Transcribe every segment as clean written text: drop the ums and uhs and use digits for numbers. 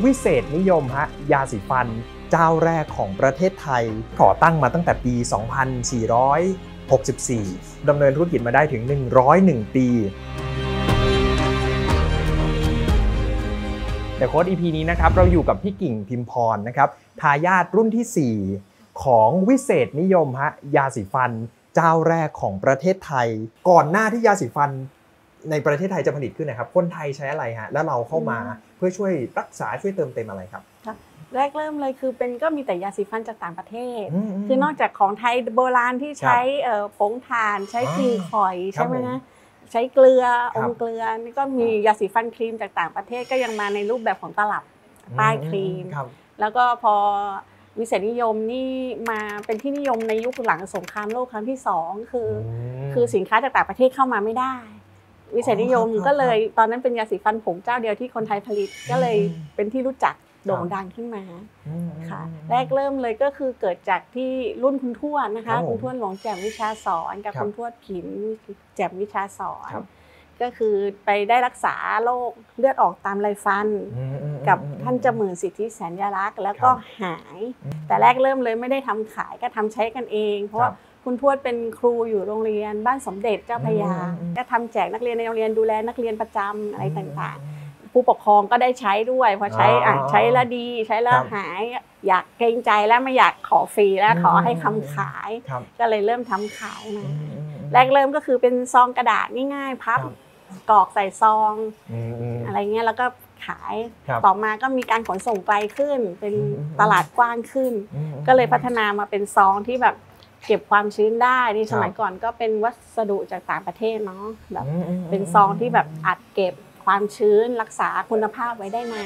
วิเศษนิยมยาสีฟันเจ้าแรกของประเทศไทยก่อตั้งมาตั้งแต่ปี 2464 ดำเนินธุรกิจมาได้ถึง 101 ปีแต่โค้ด EP นี้นะครับเราอยู่กับพี่กิ่งพิมพรนะครับทายาทรุ่นที่ 4 ของวิเศษนิยมยาสีฟันเจ้าแรกของประเทศไทยก่อนหน้าที่ยาสีฟันในประเทศไทยจะผลิตขึ้นนะครับคนไทยใช้อะไรแล้วเราเข้ามาเพื่อช่วยรักษาช่วยเติมเต็มอะไรครับแรกเริ่มเลยคือก็มีแต่ยาสีฟันจากต่างประเทศคือนอกจากของไทยโบราณที่ใช้ผงถ่านใช้กลิ่นข่อยใช่ไหมนะใช้เกลืออมเกลือนี่ก็มียาสีฟันครีมจากต่างประเทศก็ยังมาในรูปแบบของตลับป้ายครีมแล้วก็พอวิเศษนิยมนี่มาเป็นที่นิยมในยุคหลังสงครามโลกครั้งที่2คือสินค้าจากต่างประเทศเข้ามาไม่ได้วิเศษนิยมก็เลยตอนนั้นเป็นยาสีฟันผงเจ้าเดียวที่คนไทยผลิตก็เลยเป็นที่รู้จักโด่งดังขึ้นมาค่ะแรกเริ่มเลยก็คือเกิดจากที่รุ่นคุณทวดนะคะคุณทวดหลวงแจ่มวิชาสอนกับคุณทวดผินแจ่มวิชาสอนก็คือไปได้รักษาโรคเลือดออกตามไรฟันกับท่านจมื่นสิทธิแสนยรักษ์แล้วก็หายแต่แรกเริ่มเลยไม่ได้ทำขายก็ทำใช้กันเองเพราะว่าคุณทวดเป็นครูอยู่โรงเรียนบ้านสมเด็จเจ้าพระยาก็ทำแจกนักเรียนในโรงเรียนดูแลนักเรียนประจำอะไรต่างๆผู้ปกครองก็ได้ใช้ด้วยพอใช้ใช้แล้วดีใช้แล้วหายอยากเกรงใจแล้วไม่อยากขอฟรีแล้วขอให้คำขายก็เลยเริ่มทำขายมาแรกเริ่มก็คือเป็นซองกระดาษง่ายๆพับกรอกใส่ซองอะไรเงี้ยแล้วก็ขายต่อมาก็มีการขนส่งไกลขึ้นเป็นตลาดกว้างขึ้นก็เลยพัฒนามาเป็นซองที่แบบเก็บความชื้นได้ในสมัยก่อนก็เป็นวัสดุจากต่างประเทศเนาะแบบเป็นซองที่แบบอัดเก็บความชื้นรักษาคุณภาพไว้ได้นาน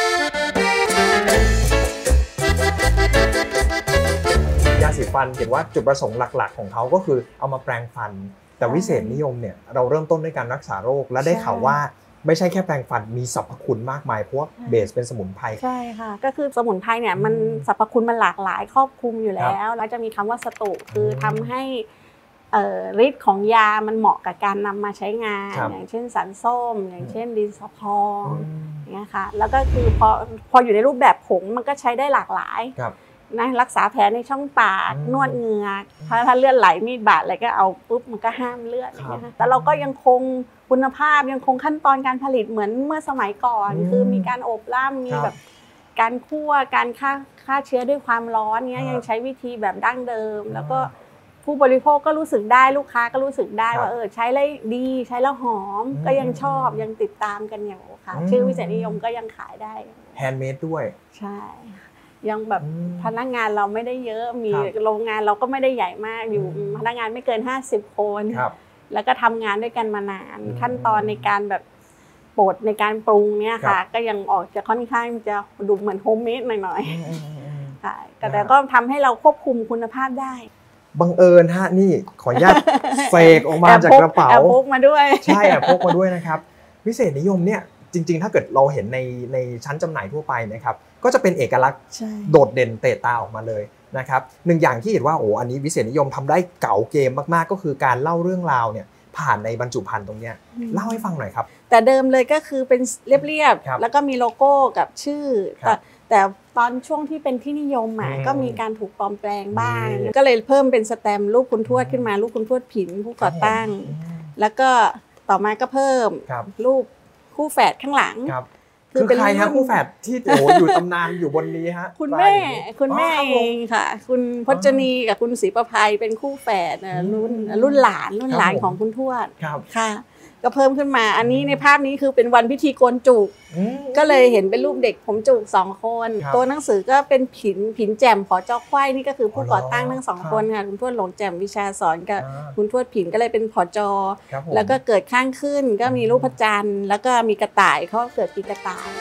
ยาสีฟันเห็นว่าจุดประสงค์หลักๆของเขาก็คือเอามาแปรงฟันแต่วิเศษนิยมเนี่ยเราเริ่มต้นด้วยการรักษาโรคและได้ข่าวว่าไม่ใช่แค่แปรงฟันมีสรรพคุณมากมายเพราะว่าเบสเป็นสมุนไพรใช่ค่ะก็คือสมุนไพรเนี่ยมันสรรพคุณมันหลากหลายครอบคลุมอยู่แล้วแล้วจะมีคำว่าสตุคือทำให้ฤทธิ์ของยามันเหมาะกับการนำมาใช้งานอย่างเช่นสารส้มอย่างเช่นดินสอพองอย่างเงี้ยค่ะแล้วก็คือพออยู่ในรูปแบบผงมันก็ใช้ได้หลากหลายนะรักษาแผลในช่องปากนวดเหงือกถ้าเลือดไหลมีดบาดอะไรก็เอาปุ๊บมันก็ห้ามเลือดอย่างเงี้ยค่ะแต่เราก็ยังคงคุณภาพยังคงขั้นตอนการผลิตเหมือนเมื่อสมัยก่อนคือมีการอบล่ำมีแบบการคั่วการฆ่าเชื้อด้วยความร้อนเงี้ยยังใช้วิธีแบบดั้งเดิมแล้วก็ผู้บริโภคก็รู้สึกได้ลูกค้าก็รู้สึกได้ว่าใช้แล้วดีใช้แล้วหอมก็ยังชอบยังติดตามกันอยู่ค่ะชื่อวิเศษนิยมก็ยังขายได้แฮนด์เมดด้วยใช่ยังแบบพนักงานเราไม่ได้เยอะมีโรงงานเราก็ไม่ได้ใหญ่มากอยู่พนักงานไม่เกิน50 คนแล้วก็ทำงานด้วยกันมานานขั้นตอนในการแบบบดในการปรุงเนี่ยค่ะก็ยังออกจะค่อนข้างจะดูเหมือนโฮมเมดหน่อยๆค่ะแต่ก็ทำให้เราควบคุมคุณภาพได้บังเอิญนี่ขออนุญาตเสกออกมาจากกระเป๋าพกมาด้วยใช่พกมาด้วยนะครับวิเศษนิยมเนี่ยจริงๆถ้าเกิดเราเห็นในชั้นจำหน่ายทั่วไปนะครับก็จะเป็นเอกลักษณ์โดดเด่นเตะตาออกมาเลยนะครับหนึ่งอย่างที่เห็นว่าอันนี้วิเศษนิยมทำได้เก๋าเกมมากๆก็คือการเล่าเรื่องราวเนี่ยผ่านในบรรจุภัณฑ์ตรงเนี้ยเล่าให้ฟังหน่อยครับแต่เดิมเลยก็คือเป็นเรียบๆแล้วก็มีโลโก้กับชื่อแต่ตอนช่วงที่เป็นที่นิยมก็มีการถูกปลอมแปลงบ้างก็เลยเพิ่มเป็นสแตมป์รูปคุณทวดขึ้นมารูปคุณทวดผินผู้ก่อตั้งแล้วก็ต่อมาก็เพิ่มรูปคู่แฝดข้างหลังคือใครฮะคู่แฝดที่อยู่ตำนานอยู่บนนี้ฮะคุณแม่เองค่ะคุณพจนีกับคุณศรีประภัยเป็นคู่แฝดรุ่นหลานของคุณทวดค่ะก็เพิ่มขึ้นมาอันนี้ในภาพนี้คือเป็นวันพิธีโกนจุกก็เลยเห็นเป็นรูปเด็กผมจุก2 คนตัวหนังสือก็เป็นผินแจ่มผอจอควายนี่ก็คือผู้ก่อตั้งทั้ง2 คนค่ะคุณทวดหลวงแจ่มวิชาสอนกับคุณทวดผินก็เลยเป็นผอจอแล้วก็เกิดข้างขึ้นก็มีรูปพระจันทร์แล้วก็มีกระต่ายเขาเกิดปีกระต่าย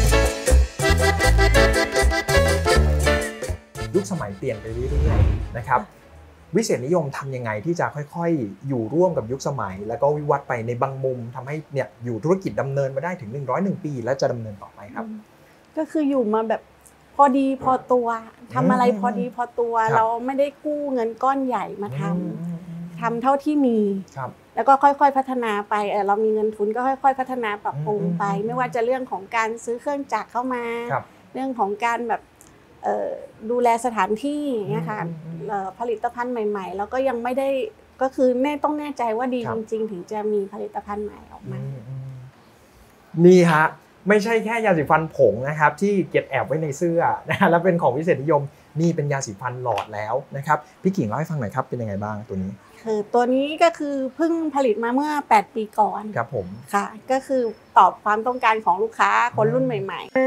ยุคสมัยเปลี่ยนไปเรื่อยๆนะครับวิเศษนิยมทำยังไงที่จะค่อยๆอยู่ร่วมกับยุคสมัยแล้วก็วิวัฒน์ไปในบางมุมทำให้เนี่ยอยู่ธุรกิจดำเนินมาได้ถึง101 ปีและจะดำเนินต่อไปครับก็คืออยู่มาแบบพอดีพอตัวทำอะไรพอดีพอตัวเราไม่ได้กู้เงินก้อนใหญ่มาทำทำเท่าที่มีแล้วก็ค่อยๆพัฒนาไปเรามีเงินทุนก็ค่อยๆพัฒนาปรับปรุงไปไม่ว่าจะเรื่องของการซื้อเครื่องจักรเข้ามาเรื่องของการแบบดูแลสถานที่เนี่ยค่ะผลิตภัณฑ์ใหม่ๆแล้วก็ยังไม่ได้ก็คือต้องแน่ใจว่าดีจริงๆถึงจะมีผลิตภัณฑ์ใหม่ออกมานี่ฮะไม่ใช่แค่ยาสีฟันผงนะครับที่เก็บแอบไว้ในเสื้อนะฮะแล้วเป็นของวิเศษนิยมนี่เป็นยาสีฟันหลอดแล้วนะครับพี่กิ่งเล่าให้ฟังหน่อยครับเป็นยังไงบ้างตัวนี้คือตัวนี้ก็คือเพิ่งผลิตมาเมื่อ8ปีก่อนครับผมค่ะก็คือตอบความต้องการของลูกค้าคนรุ่นใหม่ๆ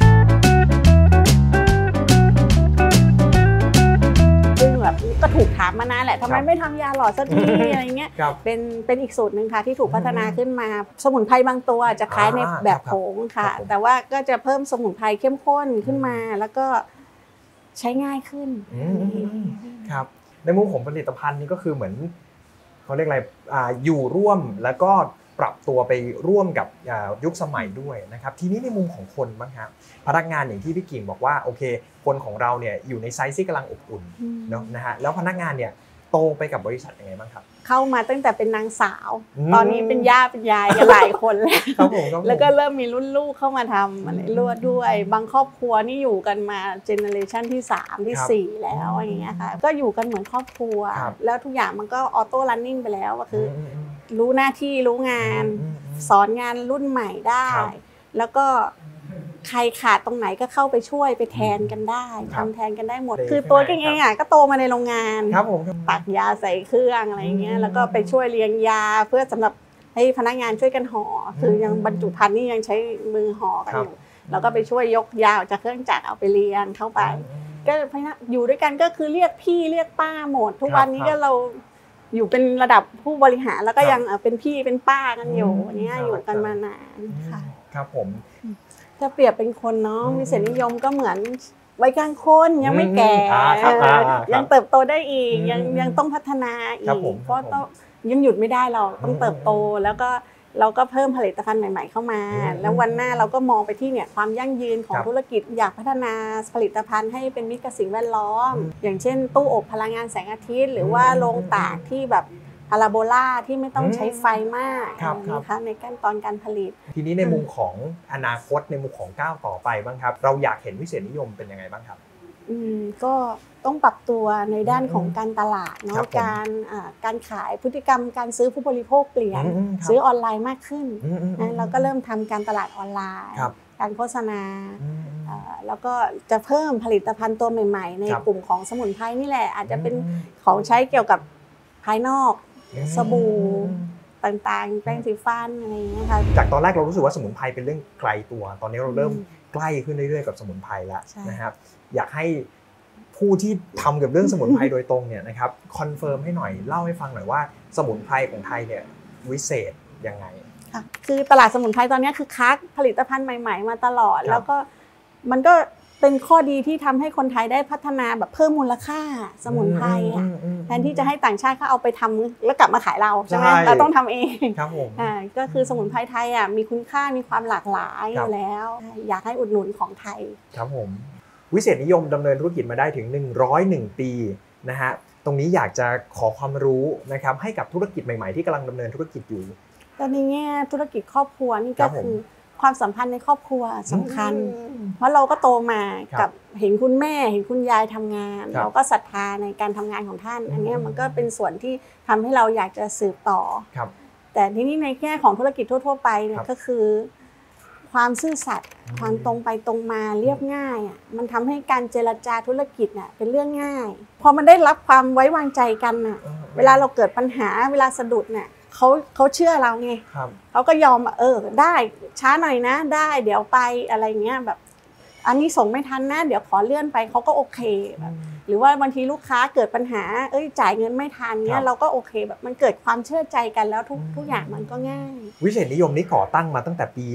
ซึ่งแบบก็ถูกถามมานานแหละทำไมไม่ทำยาหลอดสักทีอะไรเงี้ยเป็นอีกสูตรหนึ่งค่ะที่ถูกพัฒนาขึ้นมาสมุนไพรบางตัวจะคล้ายในแบบผงค่ะแต่ว่าก็จะเพิ่มสมุนไพรเข้มข้นขึ้นมาแล้วก็ใช้ง่ายขึ้นครับในมุมของผลิตภัณฑ์นี้ก็คือเหมือนเขาเรียกอะไรอยู่ร่วมแล้วก็ปรับตัวไปร่วมกับยุคสมัยด้วยนะครับทีนี้ในมุมของคนบ้างครับพนักงานอย่างที่พี่กิ่งบอกว่าโอเคคนของเราเนี่ยอยู่ในไซส์ที่กำลังอบอุ่นเนาะนะฮะแล้วพนักงานเนี่ยโตไปกับบริษัทยังไงบ้างครับเข้ามาตั้งแต่เป็นนางสาวตอนนี้เป็นย่าเป็นยายกันหลายคนแล้วก็เริ่มมีรุ่นลูกเข้ามาทำอะไรด้วยบางครอบครัวนี่อยู่กันมาเจเนอเรชันที่3ที่4แล้วอย่างเงี้ยค่ะก็อยู่กันเหมือนครอบครัวแล้วทุกอย่างมันก็ออโต้รันนิ่งไปแล้วก็คือรู้หน้าที่รู้งานสอนงานรุ่นใหม่ได้แล้วก็ใครขาดตรงไหนก็เข้าไปช่วยไปแทนกันได้ทำแทนกันได้หมดคือตัวเองก็โตมาในโรงงานตักยาใส่เครื่องอะไรเงี้ยแล้วก็ไปช่วยเรียงยาเพื่อสำหรับให้พนักงานช่วยกันห่อคือยังบรรจุภัณฑ์นี่ยังใช้มือห่อกันอยู่แล้วก็ไปช่วยยกยาจากเครื่องจักรเอาไปเรียงเข้าไปก็อยู่ด้วยกันก็คือเรียกพี่เรียกป้าหมดทุกวันนี้ก็เราอยู่เป็นระดับผู้บริหารแล้วก็ยังเป็นพี่เป็นป้ากันอยู่อย่างเงี้ยอยู่กันมานานค่ะครับผมถ้าเปรียบเป็นคนเนาะวิเศษนิยมก็เหมือนวัยกลางคนยังไม่แก่ยังเติบโตได้อีกยังต้องพัฒนาอีกเพราะต้องยังหยุดไม่ได้เราต้องเติบโตแล้วก็เราก็เพิ่มผลิตภัณฑ์ใหม่ๆเข้ามาแล้ววันหน้าเราก็มองไปที่เนี่ยความยั่งยืนของธุรกิจอยากพัฒนาผลิตภัณฑ์ให้เป็นมิตรกับสิ่งแวดล้อมอย่างเช่นตู้อบพลังงานแสงอาทิตย์หรือว่าโรงตากที่แบบพาราโบลาที่ไม่ต้องใช้ไฟมากนะคะในขั้นตอนการผลิตทีนี้ในมุมของอนาคตในมุมของก้าวต่อไปบ้างครับเราอยากเห็นวิเศษนิยมเป็นยังไงบ้างครับก็ต้องปรับตัวในด้านของการตลาดเนาะการขายพฤติกรรมการซื้อผู้บริโภคเปลี่ยนซื้อออนไลน์มากขึ้นเราก็เริ่มทำการตลาดออนไลน์การโฆษณาแล้วก็จะเพิ่มผลิตภัณฑ์ตัวใหม่ๆในกลุ่มของสมุนไพรนี่แหละอาจจะเป็นของใช้เกี่ยวกับภายนอกสบู่ต่างๆแป้งสีฟันอะไรอย่างเงี้ยค่ะจากตอนแรกเรารู้สึกว่าสมุนไพรเป็นเรื่องไกลตัวตอนนี้เราเริ่มใกล้ขึ้นเรื่อยๆกับสมุนไพรแล้วนะครับอยากให้ผู้ที่ทำกับเรื่องสมุนไพรโดยตรงเนี่ยนะครับคอนเฟิร์มให้หน่อยเล่าให้ฟังหน่อยว่าสมุนไพรของไทยเนี่ยวิเศษยังไงค่ะคือตลาดสมุนไพรตอนนี้คือคักผลิตภัณฑ์ใหม่ๆมาตลอดแล้วก็มันก็เป็นข้อดีที่ทำให้คนไทยได้พัฒนาแบบเพิ่มมูลค่าสมุนไพรแทนที่จะให้ต่างชาติเขาเอาไปทำแล้วกลับมาขายเราใช่ไหมเราต้องทำเองครับผมก็คือสมุนไพรไทยมีคุณค่ามีความหลากหลายอยู่แล้วอยากให้อุดหนุนของไทยครับผมวิเศษนิยมดำเนินธุรกิจมาได้ถึง101ปีนะฮะตรงนี้อยากจะขอความรู้นะครับให้กับธุรกิจใหม่ๆที่กำลังดำเนินธุรกิจอยู่ตอนนี้เนี่ยธุรกิจครอบครัวนี่ก็คือความสัมพันธ์ในครอบครัวสำคัญเพราะเราก็โตมากับเห็นคุณแม่เห็นคุณยายทำงานเราก็ศรัทธาในการทำงานของท่านอันนี้มันก็เป็นส่วนที่ทำให้เราอยากจะสืบต่อแต่ทีนี้ในแง่ของธุรกิจทั่วๆไปเนี่ยก็คือความซื่อสัตย์ความตรงไปตรงมาเรียบง่ายมันทำให้การเจรจาธุรกิจเป็นเรื่องง่ายพอมันได้รับความไว้วางใจกันเวลาเราเกิดปัญหาเวลาสะดุดเขาเชื่อเราไงเขาก็ยอมได้ช้าหน่อยนะได้เดี๋ยวไปอะไรเงี้ยแบบอันนี้ส่งไม่ทันนะเดี๋ยวขอเลื่อนไปเขาก็โอเคแบบหรือว่าบางทีลูกค้าเกิดปัญหาจ่ายเงินไม่ทันเงี้ยเราก็โอเคแบบมันเกิดความเชื่อใจกันแล้วทุกอย่างมันก็ง่ายวิเศษนิยมนี้ก่อตั้งมาตั้งแต่ปี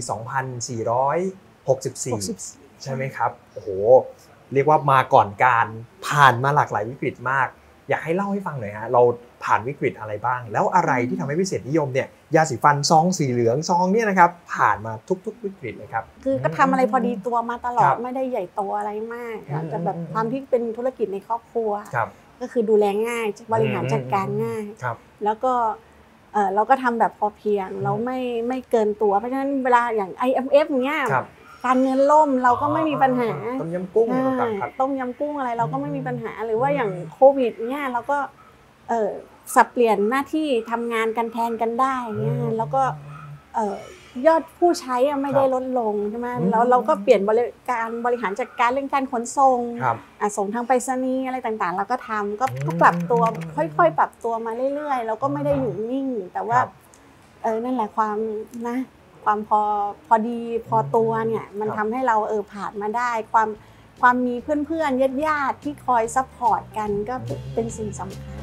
2464ใช่ไหมครับโอ้โหเรียกว่ามาก่อนการผ่านมาหลากหลายวิกฤตมากอยากให้เล่าให้ฟังหน่อยฮะเราผ่านวิกฤตอะไรบ้างแล้วอะไรที่ทำให้วิเศษนิยมเนี่ยยาสีฟันซองสีเหลืองซองเนี่ยนะครับผ่านมาทุกๆวิกฤตเลยครับคือก็ทำอะไรพอดีตัวมาตลอดไม่ได้ใหญ่โตอะไรมากแต่แบบความที่เป็นธุรกิจในครอบครัวก็คือดูแลง่ายบริหารจัดการง่าย แล้วก็เราก็ทำแบบพอเพียงเราไม่เกินตัวเพราะฉะนั้นเวลาอย่าง IMF อย่างเงี้ยการเงินล่มเราก็ไม่มีปัญหาต้มยำกุ้งต้มยำกุ้งอะไรเราก็ไม่มีปัญหาหรือว่าอย่างโควิดเนี่ยเราก็สับเปลี่ยนหน้าที่ทำงานกันแทนกันได้เนี่ยแล้วก็ยอดผู้ใช้ไม่ได้ลดลงใช่ไหมแล้วเราก็เปลี่ยนการบริหารจัดการเรื่องการขนส่งส่งทางไปรษณีย์อะไรต่างๆเราก็ทำก็ปรับตัวค่อยๆปรับตัวมาเรื่อยๆเราก็ไม่ได้อยู่นิ่งแต่ว่านั่นแหละความพอดีพอตัวเนี่ยมันทำให้เราผ่านมาได้ความมีเพื่อนๆญาติๆที่คอยซัพพอร์ตกันก็เป็นสิ่งสำคัญ